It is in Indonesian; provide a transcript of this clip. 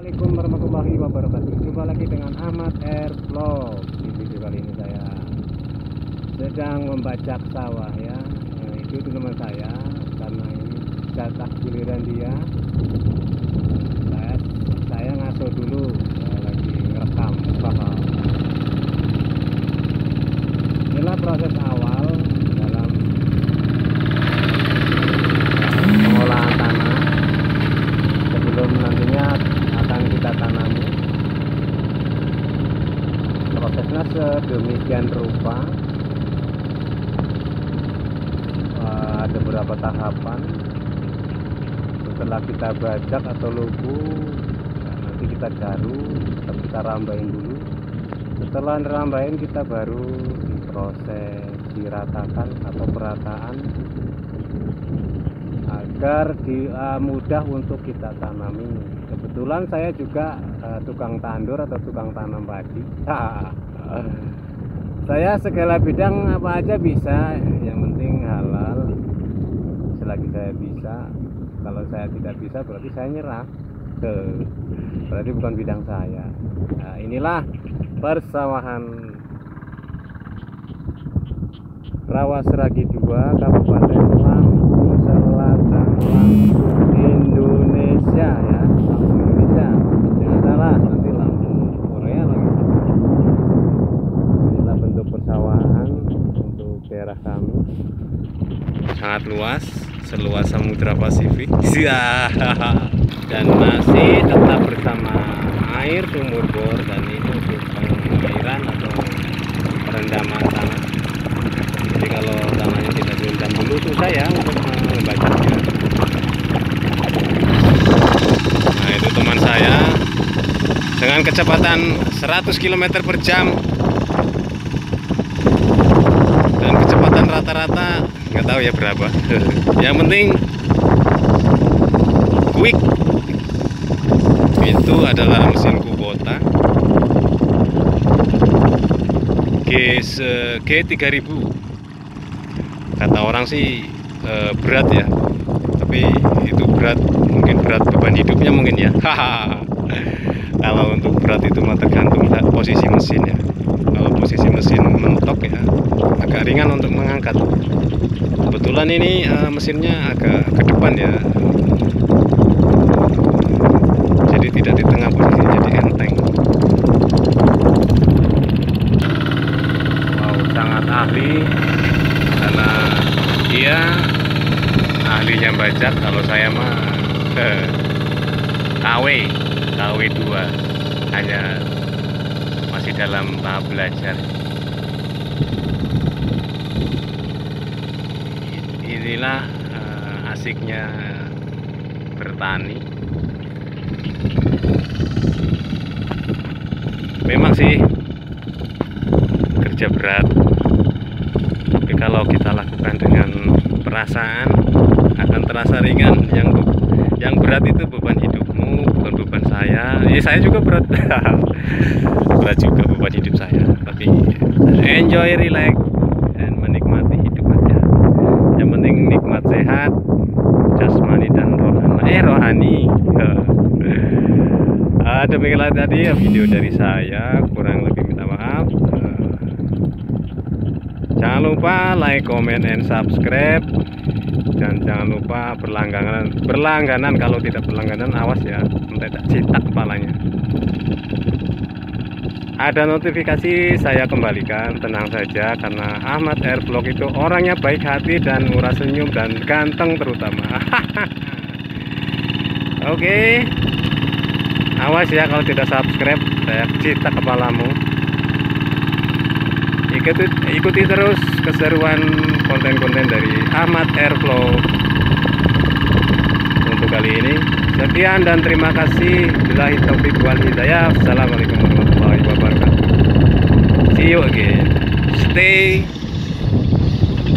Assalamualaikum warahmatullahi wabarakatuh. Jumpa lagi dengan Ahmad Air Vlog. Di video kali ini saya sedang membajak sawah ya. Itu teman saya karena ini jatah giliran dia. Saya ngaso dulu, saya lagi ngerekam. Inilah proses awal dalam pengolahan tanah sebelum nantinya akan kita tanami. Prosesnya sedemikian rupa, ada beberapa tahapan. Setelah kita bajak atau lubu, nanti kita garuk, kita rambain dulu. Setelah rambain kita baru diproses, diratakan atau perataan agar mudah untuk kita tanami. Kebetulan saya juga tukang tandur atau tukang tanam padi. Saya segala bidang apa aja bisa, yang penting halal. Selagi saya bisa, kalau saya tidak bisa berarti saya nyerah. Berarti bukan bidang saya. Nah, inilah persawahan Rawasragi 2, Kabupaten Lampung Selatan, Lampung, Indonesia ya. Lampung Indonesia, jangan salah, nanti Lampung Korea lagi. Inilah bentuk persawahan untuk daerah kami. Sangat luas, seluas Samudra Pasifik. Dan masih tetap bersama air sumur bor, dan ini untuk pengairan atau perendaman tanah. Jadi kalau tanahnya tidak direndam dulu, susah ya untuk membacanya. Nah, itu teman saya dengan kecepatan 100 km per jam dan kecepatan rata-rata nggak tahu ya berapa. Yang penting quick. Itu adalah mesin Kubota G3000. Kata orang sih berat ya, tapi itu berat, mungkin berat beban hidupnya mungkin ya. Kalau untuk berat itu mah tergantung posisi mesin ya. Kalau posisi mesin mentok ya agak ringan untuk mengangkat. Kebetulan ini mesinnya agak ke depan ya, jadi tidak di tengah posisi, jadi enteng. Wow, sangat ahli karena dia ahlinya bajak. Kalau saya mah KW 2, hanya masih dalam tahap belajar. Inilah asiknya bertani. Memang sih kerja berat, tapi kalau kita lakukan dengan perasaan akan terasa ringan. Yang berat itu beban hidupmu, bukan beban saya. Ya, saya juga berat. Berat juga beban hidup saya, tapi enjoy, relax, dan menikmati hidup aja. Yang penting nikmat, sehat jasmani dan rohani. Demikianlah tadi video dari saya, kurang lebih minta maaf. Jangan lupa like, comment, and subscribe, dan jangan lupa berlangganan. Kalau tidak berlangganan, awas ya, nanti tak citak kepalanya. Ada notifikasi saya kembalikan, tenang saja, karena Ahmad Air Vlog itu orangnya baik hati dan murah senyum dan ganteng terutama. Oke. Awas ya kalau tidak subscribe, saya citak kepalamu. Ikuti terus keseruan konten-konten dari Ahmad Air Vlog. Untuk kali ini sekian dan terima kasih. Billahi taufiq wal hidayah. Assalamualaikum warahmatullahi wabarakatuh. See you again. Stay